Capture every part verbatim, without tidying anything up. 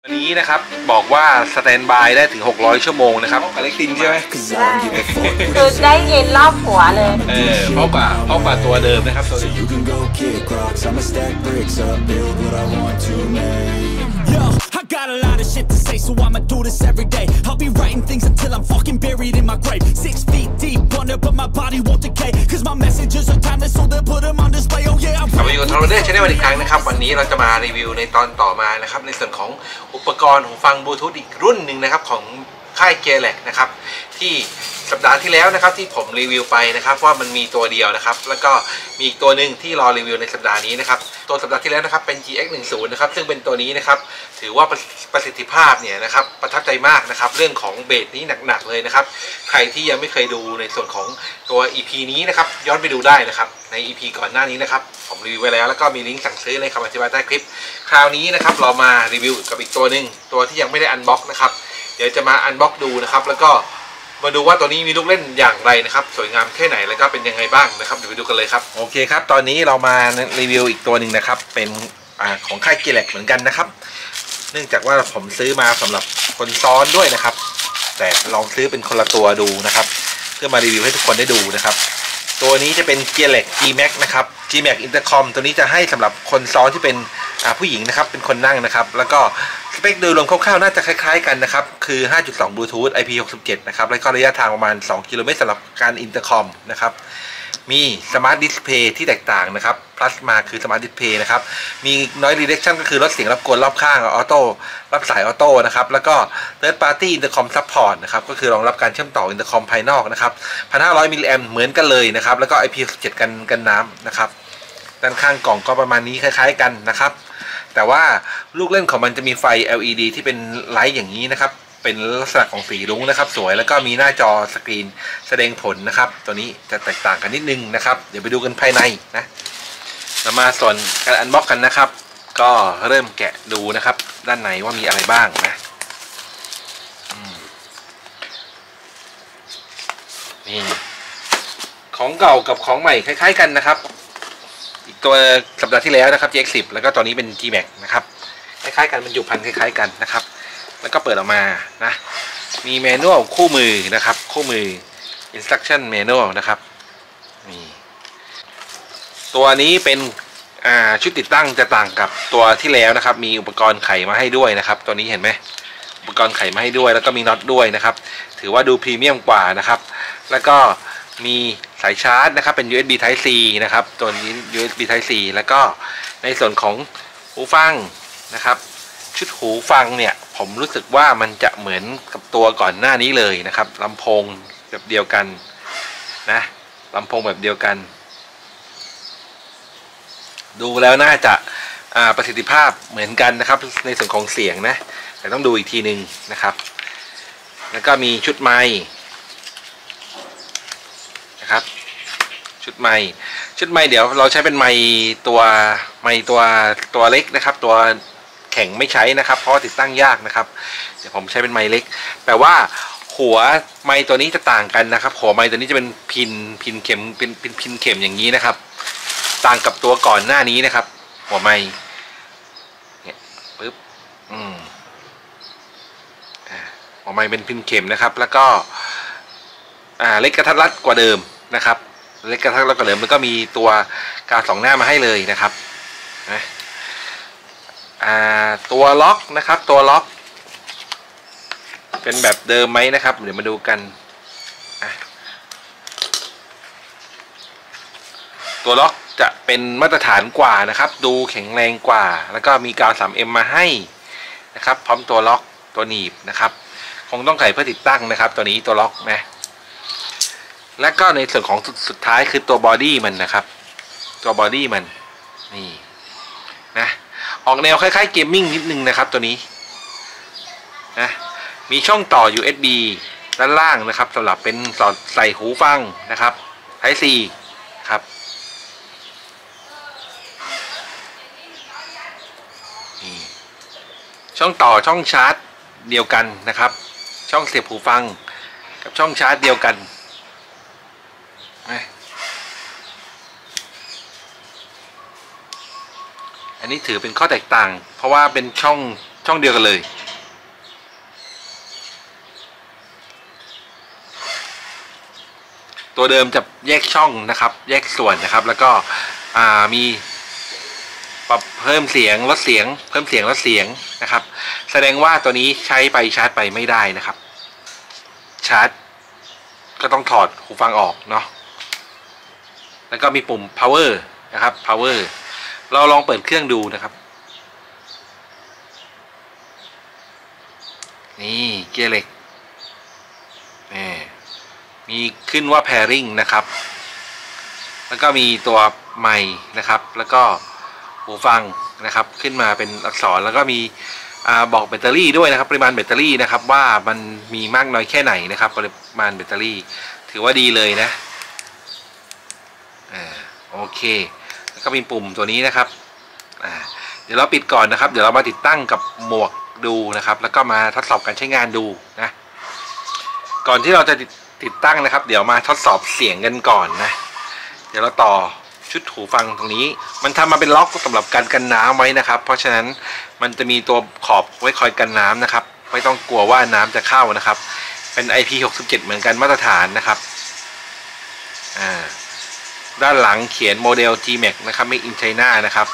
วันนี้นะครับบอกว่าสแตนบายได้ถึงหกร้อยชั่วโมงนะครับอเล็กซินใช่ไหมคือได้ยินรอบหัวเลยเออเพราะกว่าเพราะกว่าตัวเดิมนะครับตัวนี้ I got a lot of shit to say, so I'ma do this every day. I'll be writing things until I'm fucking buried in my grave. Six feet deep under, but my body won't decay. Cause my messages are timeless, so they'll put them on display. Oh yeah, I'm กลับมาอยู่กับทอร์เรชแนลอีกครั้งนะครับวันนี้เราจะมารีวิวในตอนต่อมานะครับในส่วนของอุปกรณ์หูฟังบลูทูธอีกรุ่นหนึ่งนะครับของค่ายเกลเล็กนะครับที่สัปดาห์ที่แล้วนะครับที่ผมรีวิวไปนะครับว่ามันมีตัวเดียวนะครับแล้วก็มีอีกตัวหนึ่งที่รอรีวิวในสัปดาห์นี้นะครับตัวสัปดาห์ที่แล้วนะครับเป็น จี เอ็กซ์ หนึ่งสิบ นะครับซึ่งเป็นตัวนี้นะครับถือว่าประสิทธิภาพเนี่ยนะครับประทับใจมากนะครับเรื่องของเบสนี้หนักๆเลยนะครับใครที่ยังไม่เคยดูในส่วนของตัว อี พี นี้นะครับย้อนไปดูได้นะครับใน อี พี ก่อนหน้านี้นะครับผมรีวิวไว้แล้วแล้วก็มีลิงก์สั่งซื้อในคำอธิบายใต้คลิปคราวนี้นะครับเรามารีวิวกับอีกตัวหนึ่งตัวที่ยังไม่ได้อันบ็อกนะครับเดี๋ยวจะมาอันบ็อกดูนะครับแล้วก็มาดูว่าตัวนี้มีลูกเล่นอย่างไรนะครับสวยงามแค่ไหนแล้วก็เป็นยังไงบ้างนะครับเดี๋ยวไปดูกันเลยครับโอเคครับตอนนี้เรามารีวิวอีกตัวหนึ่งนะครับเป็นอ่าของค่ายเกลเล็กเหมือนกันนะครับเนื่องจากว่าผมซื้อมาสำหรับคนซ้อนด้วยนะครับแต่ลองซื้อเป็นคนละตัวดูนะครับเพื่อมารีวิวให้ทุกคนได้ดูนะครับตัวนี้จะเป็นเกลเล็ก จี แม็ก นะครับ จี แม็ก Intercom ตัวนี้จะให้สำหรับคนซ้อนที่เป็นผู้หญิงนะครับเป็นคนนั่งนะครับแล้วก็สเปคโดยรวมคร่าวๆน่าจะคล้ายๆกันนะครับคือ ห้าจุดสอง Bluetooth ไอ พี หกสิบเจ็ด นะครับแล้วก็ระยะทางประมาณสองกิโลเมตรสำหรับการ Intercom นะครับมีสมาร์ทดิสเพย์ที่แตกต่างนะครับ plus มาคือสมาร์ทดิสเพย์นะครับมี noise reduction ก็คือลดเสียงรบกวนรอบข้างออโต้รับสายออโต้นะครับแล้วก็ third party intercom support นะครับก็คือรองรับการเชื่อมต่อ intercom ภายนอกนะครับ หนึ่งพันห้าร้อย มิลลิแอมป์เหมือนกันเลยนะครับแล้วก็ ไอ พี หกสิบเจ็ด กันกันน้ำนะครับด้านข้างกล่องก็ประมาณนี้คล้ายๆกันนะครับแต่ว่าลูกเล่นของมันจะมีไฟ แอล อี ดี ที่เป็นไลท์อย่างนี้นะครับเป็นลักษณะของสีรุ้งนะครับสวยแล้วก็มีหน้าจอสกรีนแสดงผลนะครับตัวนี้จะแตกต่างกันนิดนึงนะครับเดี๋ยวไปดูกันภายในนะเรามาส่วนการอันบ็อกกันนะครับก็เริ่มแกะดูนะครับด้านในว่ามีอะไรบ้างนะนี่ของเก่ากับของใหม่คล้ายๆกันนะครับอีกตัวสัปดาห์ที่แล้วนะครับ จี เอ็กซ์ สิบ แล้วก็ตอนนี้เป็น จี แม็ก นะครับคล้ายๆกันบรรจุภัณฑ์คล้ายๆกันนะครับแล้วก็เปิดออกมานะมีแมนนวลคู่มือนะครับคู่มือ instruction manual นะครับนี่ตัวนี้เป็นอ่าชุดติดตั้งจะต่างกับตัวที่แล้วนะครับมีอุปกรณ์ไขมาให้ด้วยนะครับตัวนี้เห็นไหมอุปกรณ์ไขมาให้ด้วยแล้วก็มีน็อตด้วยนะครับถือว่าดูพรีเมียมกว่านะครับแล้วก็มีสายชาร์จนะครับเป็น ยู เอส บี Type C นะครับตัวนี้ ยู เอส บี Type C แล้วก็ในส่วนของหูฟังนะครับชุดหูฟังเนี่ยผมรู้สึกว่ามันจะเหมือนกับตัวก่อนหน้านี้เลยนะครับลำโพงแบบเดียวกันนะลำโพงแบบเดียวกันดูแล้วน่าจะประสิทธิภาพเหมือนกันนะครับในส่วนของเสียงนะแต่ต้องดูอีกทีหนึ่งนะครับแล้วก็มีชุดไมค์นะครับชุดไมค์ชุดไมค์เดี๋ยวเราใช้เป็นไมค์ตัวไมค์ตัวตัวเล็กนะครับตัวแข็งไม่ใช้นะครับเพราะติดตั้งยากนะครับเดี๋ยวผมใช้เป็นไมค์เล็กแปลว่าหัวไมค์ตัวนี้จะต่างกันนะครับหัวไมค์ตัวนี้จะเป็นพินพินเข็มเป็นเป็นพินเข็มอย่างนี้นะครับต่างกับตัวก่อนหน้านี้นะครับหัวไมค์เนี่ยปึ๊บอืมหัวไมค์เป็นพินเข็มนะครับแล้วก็อ่าเล็กกระทัดรัดกว่าเดิมนะครับเล็กกระทัดรัดกว่าเดิมแล้วก็มีตัวกาวสองหน้ามาให้เลยนะครับนะตัวล็อกนะครับตัวล็อกเป็นแบบเดิมไหมนะครับเดี๋ยวมาดูกันตัวล็อกจะเป็นมาตรฐานกว่านะครับดูแข็งแรงกว่าแล้วก็มีกาว ทรี เอ็ม มาให้นะครับพร้อมตัวล็อกตัวหนีบนะครับคงต้องไขเพื่อติดตั้งนะครับตัวนี้ตัวล็อกนะและก็ในส่วนของสุดท้ายคือตัวบอดี้มันนะครับตัวบอดี้มันนี่นะออกแนวคล้ายๆเกมมิ่งนิดนึงนะครับตัวนี้นะมีช่องต่อ ยู เอส บี ด้านล่างนะครับสำหรับเป็นสอดใส่หูฟังนะครับ Type C ครับช่องต่อช่องชาร์จเดียวกันนะครับช่องเสียบหูฟังกับช่องชาร์จเดียวกันอันนี้ถือเป็นข้อแตกต่างเพราะว่าเป็นช่องช่องเดียวกันเลยตัวเดิมจะแยกช่องนะครับแยกส่วนนะครับแล้วก็มีปรับเพิ่มเสียงลดเสียงเพิ่มเสียงลดเสียงนะครับแสดงว่าตัวนี้ใช้ไปชาร์จไปไม่ได้นะครับชาร์จก็ต้องถอดหูฟังออกเนาะแล้วก็มีปุ่ม power นะครับ power เราลองเปิดเครื่องดูนะครับนี่เกียร์เหล็กนี่มีขึ้นว่า pairing นะครับแล้วก็มีตัวไมค์นะครับแล้วก็หูฟังนะครับขึ้นมาเป็นอักษรแล้วก็มีอ่าบอกแบตเตอรี่ด้วยนะครับปริมาณแบตเตอรี่นะครับว่ามันมีมากน้อยแค่ไหนนะครับปริมาณแบตเตอรี่ถือว่าดีเลยนะอ่าโอเคแล้วก็มีปุ่มตัวนี้นะครับอ่าเดี๋ยวเราปิดก่อนนะครับเดี๋ยวเรามาติดตั้งกับหมวกดูนะครับแล้วก็มาทดสอบการใช้งานดูนะก่อนที่เราจะติดตั้งนะครับเดี๋ยวมาทดสอบเสียงกันก่อนนะเดี๋ยวเราต่อชุดหูฟังตรงนี้มันทำมาเป็นล็อกสำหรับการกันน้ำไว้นะครับเพราะฉะนั้นมันจะมีตัวขอบไว้คอยกันน้ำนะครับไม่ต้องกลัวว่าน้ำจะเข้านะครับเป็น ไอ พี หกสิบเจ็ดเหมือนกันมาตรฐานนะครับอ่าด้านหลังเขียนโมเดล จี แม็ก นะครับ Made in China นะครับ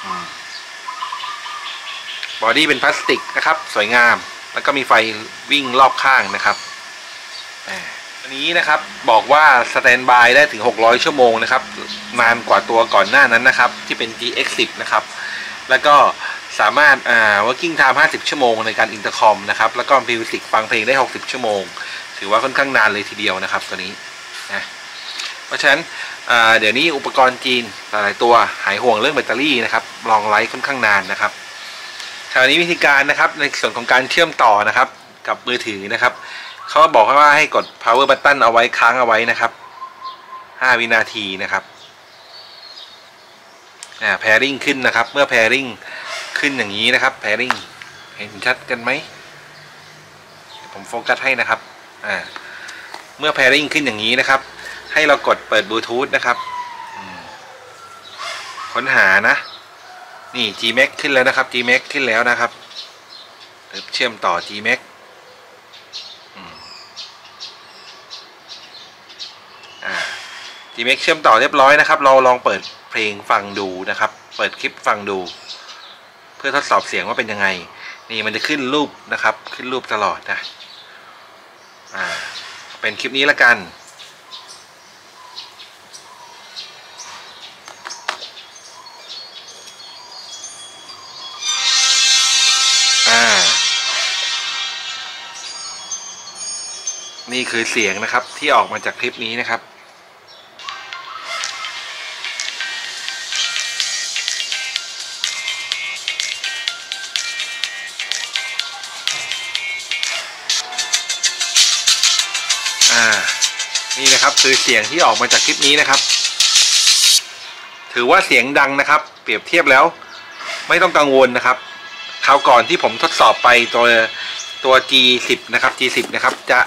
บอดี้เป็นพลาสติกนะครับสวยงามแล้วก็มีไฟวิ่งรอบข้างนะครับอันนี้นะครับบอกว่าสแตนบายได้ถึงหกร้อยชั่วโมงนะครับนานกว่าตัวก่อนหน้านั้นนะครับที่เป็น จี เอ็กซ์ สิบ นะครับแล้วก็สามารถอ่า working time ห้าสิบชั่วโมงในการอินเตอร์คอมนะครับแล้วก็มิวสิกฟังเพลงได้หกสิบชั่วโมงถือว่าค่อนข้างนานเลยทีเดียวนะครับตัวนี้นะเพราะฉะนั้นเดี๋ยวนี้อุปกรณ์จีนหลายตัวหายห่วงเรื่องแบตเตอรี่นะครับลองไลฟ์ค่อนข้างนานนะครับคราวนี้วิธีการนะครับในส่วนของการเชื่อมต่อนะครับกับมือถือนะครับเขาบอกว่าให้กด power button เอาไว้ค้างเอาไว้นะครับห้าวินาทีนะครับอ่า pairing ขึ้นนะครับเมื่อ pairing ขึ้นอย่างนี้นะครับ pairing เห็นชัดกันไหมผมโฟกัสให้นะครับอ่าเมื่อ pairing ขึ้นอย่างนี้นะครับให้เรากดเปิดบลูทูธนะครับค้นหานะนี่ จี แม็ก ขึ้นแล้วนะครับ จี แม็ก ขึ้นแล้วนะครับเชื่อมต่อ จี แม็ก อ่า จี แม็ก เชื่อมต่อเรียบร้อยนะครับเราลองเปิดเพลงฟังดูนะครับเปิดคลิปฟังดูเพื่อทดสอบเสียงว่าเป็นยังไงนี่มันจะขึ้นรูปนะครับขึ้นรูปตลอดนะอ่าเป็นคลิปนี้ละกันนี่คือเสียงนะครับที่ออกมาจากคลิปนี้นะครับอ่านี่นะครับคือเสียงที่ออกมาจากคลิปนี้นะครับถือว่าเสียงดังนะครับเปรียบเทียบแล้วไม่ต้องกังวลนะครับคราวก่อนที่ผมทดสอบไปตัวตัว จี สิบ นะครับ จี สิบ นะครับจะ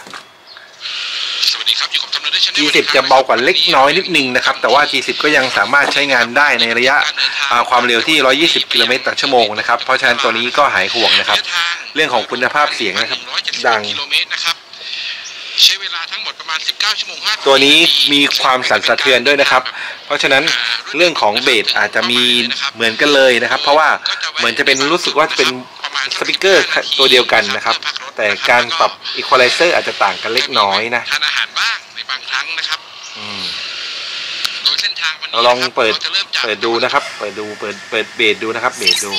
จี สิบ จะเบากว่าเล็กน้อยนิดนึงนะครับแต่ว่า จี สิบ ก็ยังสามารถใช้งานได้ในระยะความเร็วที่หนึ่งร้อยยี่สิบกิโลเมตรต่อชั่วโมงนะครับเพราะฉะนั้นตัวนี้ก็หายห่วงนะครับเรื่องของคุณภาพเสียงนะครับดังใช้เวลาทั้งหมดประมาณสิบเก้าชั่วโมงตัวนี้มีความสั่นสะเทือนด้วยนะครับเพราะฉะนั้นเรื่องของเบสอาจจะมีเหมือนกันเลยนะครับเพราะว่าเหมือนจะเป็นรู้สึกว่าเป็นสปีกเกอร์ตัวเดียวกันนะครับแต่การปรับอีควอไลเซอร์อาจจะต่างกันเล็กน้อยนะทานอาหารบ้างในบางครั้งนะครับโดยเส้นทางเราลองเปิดเปิดดูนะครับเปิดดูเปิดเปิดเบสดูนะครับเบสดู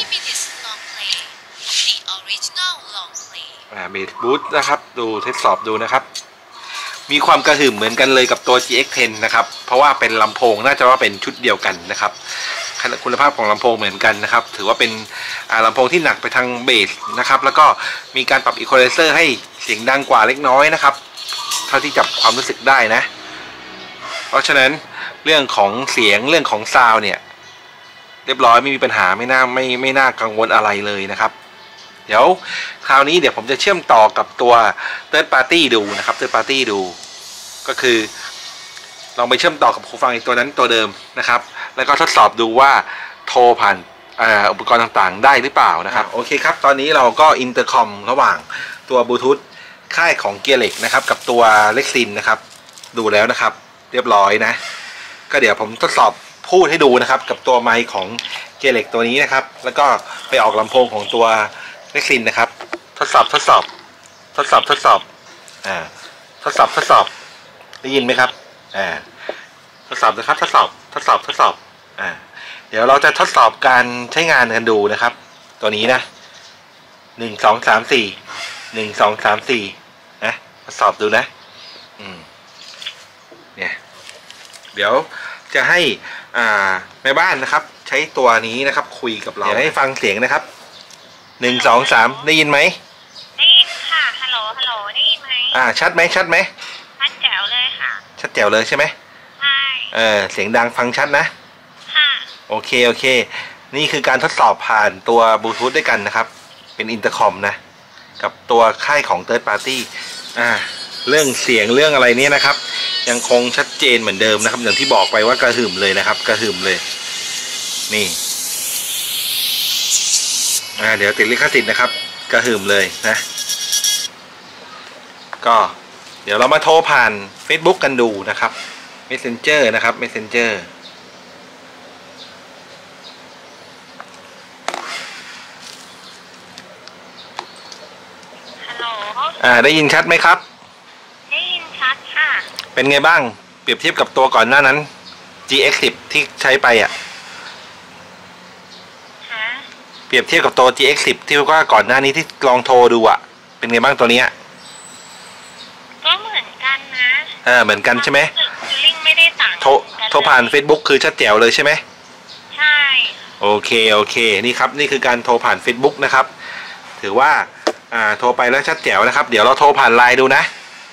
อ่าเบสบูทนะครับดูทดสอบดูนะครับมีความกระหึ่มเหมือนกันเลยกับตัว จี เอ็กซ์ สิบ นะครับเพราะว่าเป็นลำโพงน่าจะว่าเป็นชุดเดียวกันนะครับคุณภาพของลำโพงเหมือนกันนะครับถือว่าเป็นลำโพงที่หนักไปทางเบสนะครับแล้วก็มีการปรับอีควอไลเซอร์ให้เสียงดังกว่าเล็กน้อยนะครับเท่าที่จับความรู้สึกได้นะเพราะฉะนั้นเรื่องของเสียงเรื่องของซาวด์เนี่ยเรียบร้อยไม่มีปัญหาไม่น่าไม่ไม่น่ากังวลอะไรเลยนะครับเดี๋ยวคราวนี้เดี๋ยวผมจะเชื่อมต่อกับตัว Third Party ดูนะครับ Third Party ดูก็คือลองไปเชื่อมต่อกับหูฟังอีกตัวนั้นตัวเดิมนะครับแล้วก็ทดสอบดูว่าโทรผ่านอุปกรณ์ต่างๆได้หรือเปล่านะครับโอเคครับตอนนี้เราก็อินเตอร์คอมระหว่างตัวบลูทูธค่ายของเกียร์เหล็กนะครับกับตัวเล็กซินนะครับดูแล้วนะครับเรียบร้อยนะก็เดี๋ยวผมทดสอบพูดให้ดูนะครับกับตัวไมค์ของเกียร์เหล็กตัวนี้นะครับแล้วก็ไปออกลำโพงของตัวเล็กซินนะครับทดสอบทดสอบทดสอบทดสอบอ่าทดสอบทดสอบได้ยินไหมครับอ่าทดสอบนะครับทดสอบทดสอบทดสอบอ่าเดี๋ยวเราจะทดสอบการใช้งานกันดูนะครับตัวนี้นะหนึ่งสองสามสี่หนึ่งสองสามสี่นะทดสอบดูนะอืมเนี่ยเดี๋ยวจะให้อ่าแม่บ้านนะครับใช้ตัวนี้นะครับคุยกับเราเดี๋ยวให้ฟังเสียงนะครับหนึ่งสองสามได้ยินไหมได้ยินค่ะฮัลโหลฮัลโหลได้ยินไหมอ่าชัดไหมชัดไหมชัดแจ๋วเลยค่ะชัดแจ๋วเลยใช่ไหมใช่เออเสียงดังฟังชัดนะค่ะโอเคโอเคนี่คือการทดสอบผ่านตัวบลูทูธด้วยกันนะครับเป็นอินเตอร์คอมนะกับตัวค่ายของ Third Party อ่าเรื่องเสียงเรื่องอะไรเนี่ยนะครับยังคงชัดเจนเหมือนเดิมนะครับอย่างที่บอกไปว่ากระหึ่มเลยนะครับกระหึ่มเลยนี่อ่าเดี๋ยวติดลิขสิทธิ์นะครับกระหึ่มเลยนะก็เดี๋ยวเรามาโทรผ่าน Facebook กันดูนะครับ Messenger นะครับ Messenger ฮัลโหลอ่าได้ยินชัดไหมครับได้ยินชัดค่ะเป็นไงบ้างเปรียบเทียบกับตัวก่อนหน้านั้น จี เอ็กซ์ สิบ ที่ใช้ไปอ่ะฮะเปรียบเทียบกับตัว จี เอ็กซ์ สิบ ที่ว่าก่อนหน้านี้ที่ลองโทรดูอ่ะเป็นไงบ้างตัวนี้ก็เหมือนกันนะเออเหมือนกันใช่ไหมลิงก์ไม่ได้ต่างโทรโทรผ่าน Facebook คือชัดแจ๋วเลยใช่ไหมใช่โอเคโอเคนี่ครับนี่คือการโทรผ่าน Facebook นะครับถือว่าอ่าโทรไปแล้วชัดแจ๋วนะครับเดี๋ยวเราโทรผ่านไลน์ดูนะ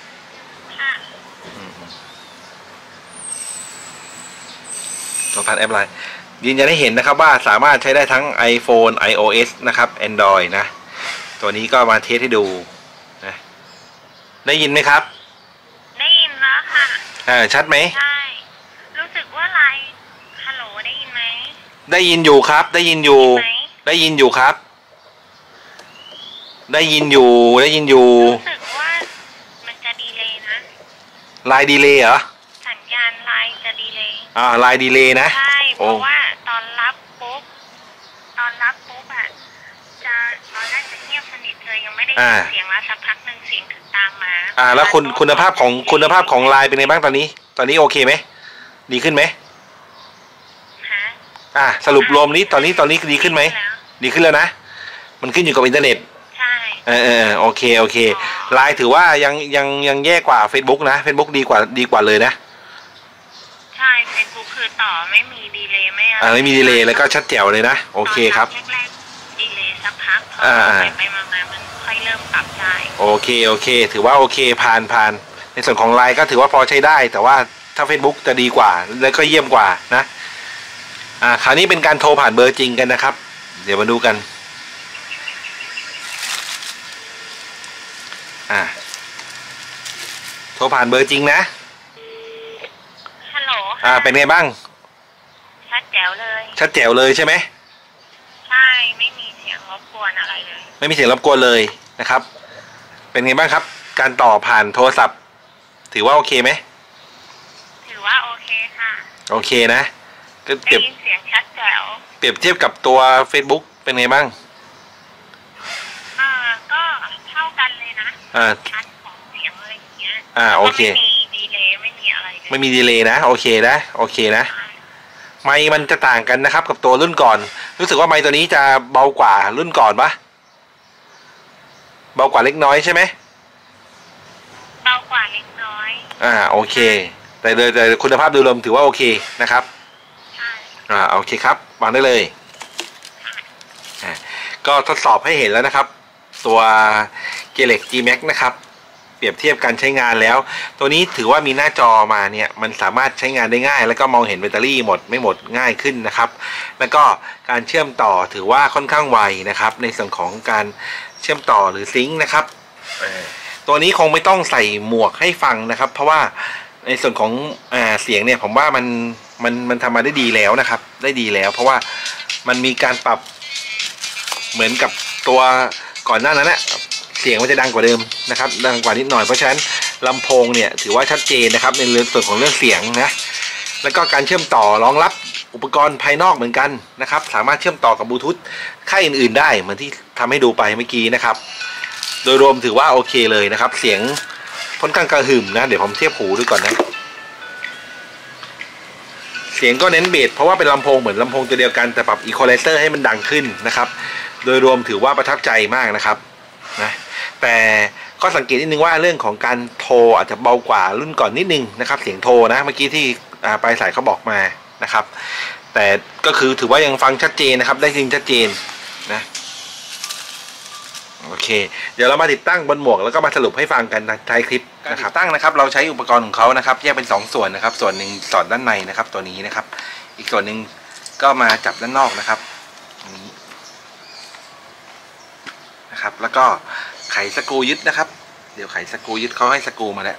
โทรผ่านแอปไลน์ยืนยันให้เห็นนะครับว่าสามารถใช้ได้ทั้ง iPhone iOS นะครับ Android นะตัวนี้ก็มาเทสให้ดูนะได้ยินไหมครับได้ยินแล้วค่ะอ่าชัดไหมใช่รู้สึกว่าไลน์ฮัลโหลได้ยินไหมได้ยินอยู่ครับได้ยินอยู่ได้ยินอยู่ครับได้ยินอยู่ได้ยินอยู่รู้สึกว่ามันจะดีเลย์นะไลน์ดีเลย์เหรอสัญญาณไลน์จะดีเลย์อ่าไลน์ดีเลย์นะใช่เพราะว่าตอนรับปุ๊บตอนรับปุ๊บอ่ะจะตอนแรกจะเงียบสนิทเลยยังไม่ได้ยินเสียงแล้วสักพักหนึ่งเสียงถึงตามมาอ่าแล้วคุณคุณภาพของคุณภาพของไลน์เป็นไงบ้างตอนนี้ตอนนี้โอเคไหมดีขึ้นไหมฮะอ่าสรุปรวมนี้ตอนนี้ตอนนี้ดีขึ้นไหมดีขึ้นแล้วนะมันขึ้นอยู่กับอินเทอร์เน็ตใช่เออเออโอเคโอเคไลน์ถือว่ายังยังยังแย่กว่า Facebook นะ Facebook ดีกว่าดีกว่าเลยนะใช่ Facebook คือต่อไม่มีดีเลย์ไม่อะไรอ่าไม่มีดีเลย์แล้วก็ชัดแจ๋วเลยนะโอเคครับแรกๆดีเลย์สักพักพอไปไปมาๆมันค่อยเริ่มปรับได้โอเคโอเคถือว่าโอเคผ่านผ่านในส่วนของไลน์ก็ถือว่าพอใช้ได้แต่ว่าถ้า Facebook จะดีกว่าแล้วก็เยี่ยมกว่านะอ่าคราวนี้เป็นการโทรผ่านเบอร์จริงกันนะครับเดี๋ยวมาดูกันอ่าโทรผ่านเบอร์จริงนะฮัลโหลอ่าเป็นไงบ้างชัดแจ๋วเลยชัดแจ๋วเลยใช่ไหมใช่ไม่มีเสียงรบกวนอะไรเลยไม่มีเสียงรบกวนเลยนะครับเป็นไงบ้างครับการต่อผ่านโทรศัพท์ถือว่าโอเคไหมถือว่าโอเคค่ะโอเคนะก็ได้ยินเสียงชัดแจ๋วเปรียบเทียบกับตัว Facebook เป็นไงบ้างอ่าก็เท่ากันเลยนะอ่าชัดของเสียงอะไรอย่างเงี้ยอ่าโอเคไม่มีดีเลย์ไม่มีอะไรไม่มีดีเลย์นะโอเคนะโอเคนะไมค์มันจะต่างกันนะครับกับตัวรุ่นก่อนรู้สึกว่าไมค์ตัวนี้จะเบากว่ารุ่นก่อนปะเบากว่าเล็กน้อยใช่ไหมเบากว่าเล็กน้อยอ่าโอเคแต่โดยแต่คุณภาพโดยรวมถือว่าโอเคนะครับใช่อ่าโอเคครับวางได้เลยอ่าก็ทดสอบให้เห็นแล้วนะครับตัวเกียร์เหล็ก จี แม็กซ์ นะครับเปรียบเทียบการใช้งานแล้วตัวนี้ถือว่ามีหน้าจอมาเนี่ยมันสามารถใช้งานได้ง่ายแล้วก็มองเห็นแบตเตอรี่หมดไม่หมดง่ายขึ้นนะครับแล้วก็การเชื่อมต่อถือว่าค่อนข้างไวนะครับในส่วนของการเชื่อมต่อหรือซิงค์นะครับตัวนี้คงไม่ต้องใส่หมวกให้ฟังนะครับเพราะว่าในส่วนของอ่าเสียงเนี่ยผมว่ามันมันมันทำมาได้ดีแล้วนะครับได้ดีแล้วเพราะว่ามันมีการปรับเหมือนกับตัวก่อนหน้านั้นนะเสียงมันจะดังกว่าเดิมนะครับดังกว่านิดหน่อยเพราะฉะนั้นลำโพงเนี่ยถือว่าชัดเจนนะครับในเรื่องส่วนของเรื่องเสียงนะแล้วก็การเชื่อมต่อรองรับอุปกรณ์ภายนอกเหมือนกันนะครับสามารถเชื่อมต่อกับบลูทูธค่ายอื่นๆได้เหมือนที่ทำให้ดูไปเมื่อกี้นะครับโดยรวมถือว่าโอเคเลยนะครับเสียงค่อนข้างกระหึ่มนะเดี๋ยวผมเทียบหูด้วยก่อนนะเสียงก็เน้นเบสเพราะว่าเป็นลำโพงเหมือนลำโพงตัวเดียวกันแต่ปรับอีควอไลเซอร์ให้มันดังขึ้นนะครับโดยรวมถือว่าประทับใจมากนะครับนะแต่ก็สังเกตนิดนึงว่าเรื่องของการโทรอาจจะเบากว่ารุ่นก่อนนิดนึงนะครับเสียงโทรนะเมื่อกี้ที่ปลายสายเขาบอกมานะครับแต่ก็คือถือว่ายังฟังชัดเจนนะครับได้ยินชัดเจนนะโอเคเดี๋ยวเรามาติดตั้งบนหมวกแล้วก็มาสรุปให้ฟังกันท้ายคลิปนะครับติดตั้งนะครับเราใช้อุปกรณ์ของเขานะครับแยกเป็นสองส่วนนะครับส่วนหนึ่งสอดด้านในนะครับตัวนี้นะครับอีกส่วนหนึ่งก็มาจับด้านนอกนะครับนี้นะครับแล้วก็ไขสกรูยึดนะครับเดี๋ยวไขสกรูยึดเขาให้สกรูมาแล้ว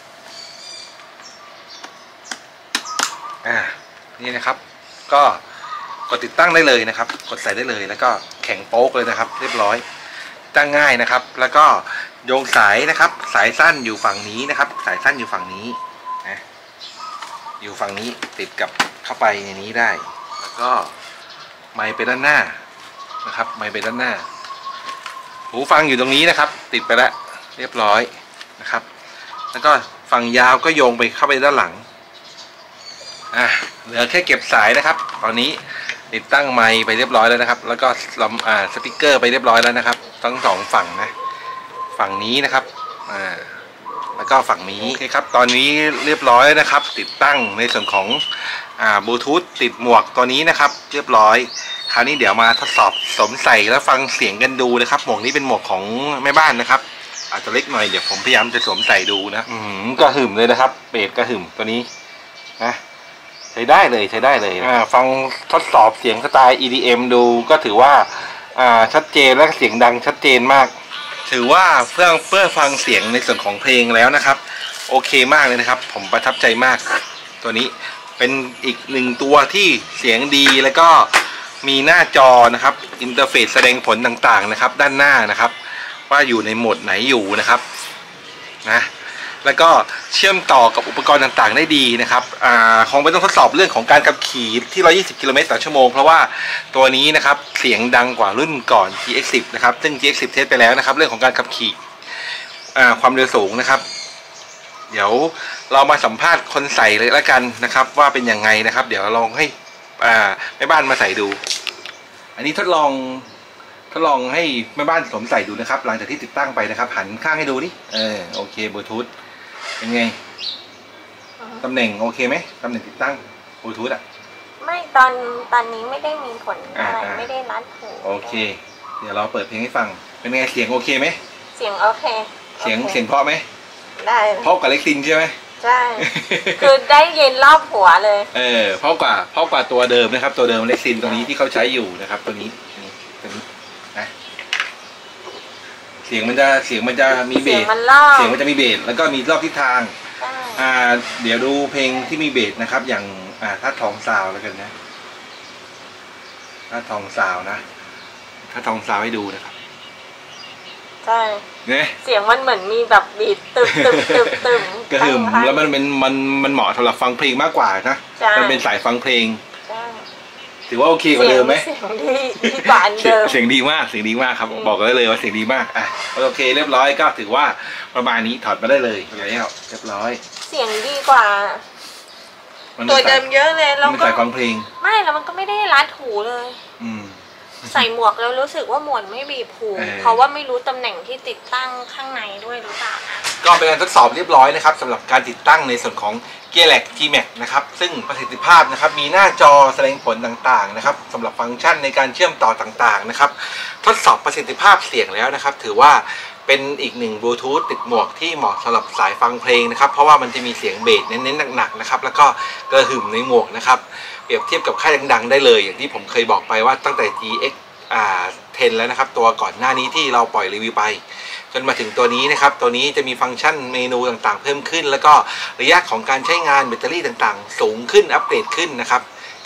อ่านี่นะครับก็กดติดตั้งได้เลยนะครับกดใส่ได้เลยแล้วก็แข็งโป๊กเลยนะครับเรียบร้อยตั้งง่ายนะครับแล้วก็โยงสายนะครับสายสั้นอยู่ฝั่งนี้นะครับสายสั้นอยู่ฝั่งนี้นะอยู่ฝั่งนี้ติดกับเข้าไปในนี้ได้แล้วก็ไมค์ไปด้านหน้านะครับไมค์ไปด้านหน้าหูฟังอยู่ตรงนี้นะครับติดไปแล้วเรียบร้อยนะครับแล้วก็ฝั่งยาวก็โยงไปเข้าไปด้านหลังอ่ะเหลือแค่เก็บสายนะครับตอนนี้ติดตั้งไมค์ไปเรียบร้อยแล้วนะครับแล้วก็ลำอ่าสปีกเกอร์ไปเรียบร้อยแล้วนะครับทั้งสองฝั่งนะฝั่งนี้นะครับอ่าแล้วก็ฝั่งนี้โอเคครับตอนนี้เรียบร้อยนะครับติดตั้งในส่วนของอ่าบลูทูธติดหมวกตัวนี้นะครับเรียบร้อยคราวนี้เดี๋ยวมาทดสอบสวมใส่แล้วฟังเสียงกันดูนะครับหมวกนี้เป็นหมวกของแม่บ้านนะครับอาจจะเล็กหน่อยเดี๋ยวผมพยายามจะสวมใส่ดูนะอืมกระหึ่มเลยนะครับเบสกระหึ่มตัวนี้นะใช้ได้เลยใช้ได้เลยอ่าฟังทดสอบเสียงสไตล์ อี ดี เอ็ม ดูก็ถือว่าอ่าชัดเจนและเสียงดังชัดเจนมากถือว่าเพื่อเพื่อฟังเสียงในส่วนของเพลงแล้วนะครับโอเคมากเลยนะครับผมประทับใจมากตัวนี้เป็นอีกหนึ่งตัวที่เสียงดีแล้วก็มีหน้าจอนะครับอินเทอร์เฟซแสดงผลต่างๆนะครับด้านหน้านะครับว่าอยู่ในโหมดไหนอยู่นะครับนะแล้วก็เชื่อมต่อกับอุปกรณ์ต่างๆได้ดีนะครับอ่าคงไม่ต้องทดสอบเรื่องของการขับขี่ที่หนึ่งร้อยยี่สิบกิโลเมตรต่อชั่วโมงเพราะว่าตัวนี้นะครับเสียงดังกว่ารุ่นก่อน ที เอ็กซ์ สิบ นะครับซึ่ง ที เอ็กซ์ สิบ เทสไปแล้วนะครับเรื่องของการขับขี่อ่าความเร็วสูงนะครับเดี๋ยวเรามาสัมภาษณ์คนใส่เลยละกันนะครับว่าเป็นยังไงนะครับเดี๋ยวลองให้อ่าแม่บ้านมาใส่ดูอันนี้ทดลองทดลองให้แม่บ้านสวมใส่ดูนะครับหลังจากที่ติดตั้งไปนะครับหันข้างให้ดูนี่เออโอเคบลูทูธเป็นไงตำแหน่งโอเคไหมตำแหน่งติดตั้งบลูทูธอ่ะไม่ตอนตอนนี้ไม่ได้มีผลอะไรไม่ได้รัดหูโอเคเดี๋ยวเราเปิดเพลงให้ฟังเป็นไงเสียงโอเคไหมเสียงโอเคเสียงเสียงเพราะไหมได้เพราะกับเล็กซินใช่ไหมใช่คือได้ยินรอบหัวเลยเออเพราะกว่าเพราะกว่าตัวเดิมนะครับตัวเดิมเล็กซินตัวนี้ที่เขาใช้อยู่นะครับตัวนี้นี่ตัวนี้นะเสียงมันจะเสียงมันจะมีเบสเสียงมันจะมีเบสแล้วก็มีรอบทิศทางอ่าเดี๋ยวดูเพลงที่มีเบสนะครับอย่างอ่าถ้าทองซาวแล้วกันนะถ้าทองซาวนะถ้าทองซาวให้ดูนะครับใช่เนี่ยเสียงมันเหมือนมีแบบบีทตึมตึมตึมตึมกระหึ่มแล้วมันเป็นมันมันเหมาะสำหรับฟังเพลงมากกว่านะมันเป็นสายฟังเพลงถือว่าโอเคกว่าเดิมไหมเสียงดีดีกว่าเดิมเสียงดีมากเสียงดีมากครับบอกได้เลยว่าเสียงดีมากอ่ะโอเคเรียบร้อยก็ถือว่าประมาณนี้ถอดมาได้เลยแล้วเรียบร้อยเสียงดีกว่าตัวเดิมเยอะเลยแล้วก็ใส่ฟังเพลงไม่แล้วมันก็ไม่ได้รัดหูเลยอืมใส่หมวกแล้วรู้สึกว่าหมวกไม่บีบหูเพราะว่าไม่รู้ตำแหน่งที่ติดตั้งข้างในด้วยหรือเปล่านะก็เป็นการทดสอบเรียบร้อยนะครับสำหรับการติดตั้งในส่วนของ Gearlek จี แม็ก นะครับซึ่งประสิทธิภาพนะครับมีหน้าจอแสดงผลต่างๆนะครับสำหรับฟังก์ชันในการเชื่อมต่อต่างๆนะครับทดสอบประสิทธิภาพเสียงแล้วนะครับถือว่าเป็นอีกหนึ่งบลูทูธติดหมวกที่เหมาะสำหรับสายฟังเพลงนะครับเพราะว่ามันจะมีเสียงเบสเน้นๆหนักๆนะครับแล้วก็กระหึ่มในหมวกนะครับเปรียบเทียบกับค่ายดังๆได้เลยอย่างที่ผมเคยบอกไปว่าตั้งแต่ ที เอ็กซ์ อ่า เท็น แล้วนะครับตัวก่อนหน้านี้ที่เราปล่อยรีวิวไปจนมาถึงตัวนี้นะครับตัวนี้จะมีฟังก์ชันเมนูต่างๆเพิ่มขึ้นแล้วก็ระยะของการใช้งานแบตเตอรี่ต่างๆสูงขึ้นอัปเกรดขึ้นนะครับ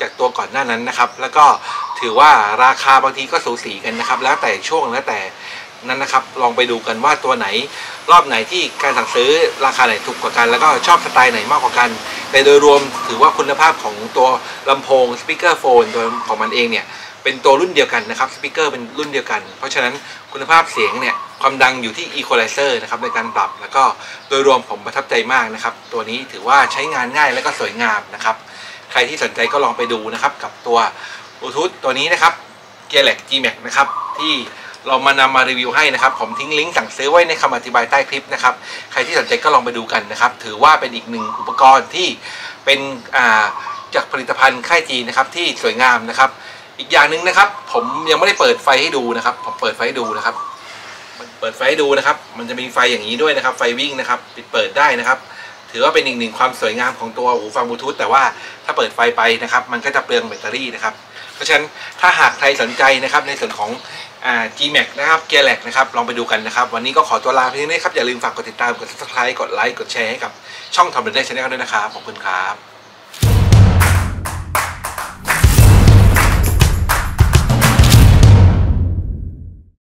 จากตัวก่อนหน้านั้นนะครับแล้วก็ถือว่าราคาบางทีก็สูสีกันนะครับแล้วแต่ช่วงแล้วแต่นั้นนะครับลองไปดูกันว่าตัวไหนรอบไหนที่การสั่งซื้อราคาไหนถูกกว่ากันแล้วก็ชอบสไตล์ไหนมากกว่ากันแต่โดยรวมถือว่าคุณภาพของตัวลำโพงสปีกเกอร์โฟนตัวของมันเองเนี่ยเป็นตัวรุ่นเดียวกันนะครับสปีกเกอร์เป็นรุ่นเดียวกันเพราะฉะนั้นคุณภาพเสียงเนี่ยความดังอยู่ที่อีควอไลเซอร์นะครับในการปรับแล้วก็โดยรวมผมประทับใจมากนะครับตัวนี้ถือว่าใช้งานง่ายและก็สวยงามนะครับใครที่สนใจก็ลองไปดูนะครับกับตัวบลูทูธตัวนี้นะครับ Gearlek จี แม็ก นะครับที่เรามานำมารีวิวให้นะครับผมทิ้งลิงก์สั่งซื้อไว้ในคำอธิบายใต้คลิปนะครับใครที่สนใจก็ลองไปดูกันนะครับถือว่าเป็นอีกหนึ่งอุปกรณ์ที่เป็นอ่าจากผลิตภัณฑ์ค่ายจีนนะครับที่สวยงามนะครับอีกอย่างหนึ่งนะครับผมยังไม่ได้เปิดไฟให้ดูนะครับผมเปิดไฟให้ดูนะครับเปิดไฟให้ดูนะครับมันจะมีไฟอย่างนี้ด้วยนะครับไฟวิ่งนะครับปิดเปิดได้นะครับถือว่าเป็นอีกหนึ่งความสวยงามของตัวหูฟังบลูทูธแต่ว่าถ้าเปิดไฟไปนะครับมันก็จะเปลืองแบตเตอรี่นะครับเพราะฉะนั้นถ้าหากใครสนใจนะครับในส่วนของอ่า จี แม็ก นะครับ Gearlek นะครับลองไปดูกันนะครับวันนี้ก็ขอตัวลาเพียงนี้ครับอย่าลืมฝากกดติดตามกด ซับสไครบ์ กดไลค์กดแชร์ให้กับช่อง Tom Raider Channel ด้วยนะครับขอบคุณครับ